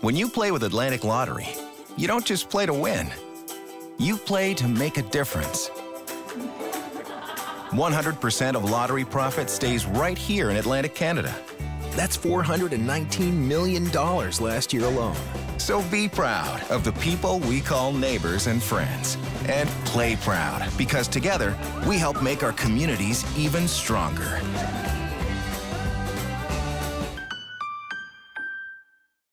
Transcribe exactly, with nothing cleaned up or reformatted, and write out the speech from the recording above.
When you play with Atlantic Lottery, you don't just play to win. You play to make a difference. one hundred percent of lottery profit stays right here in Atlantic Canada. That's four hundred nineteen million dollars last year alone. So be proud of the people we call neighbors and friends. And play proud, because together, we help make our communities even stronger.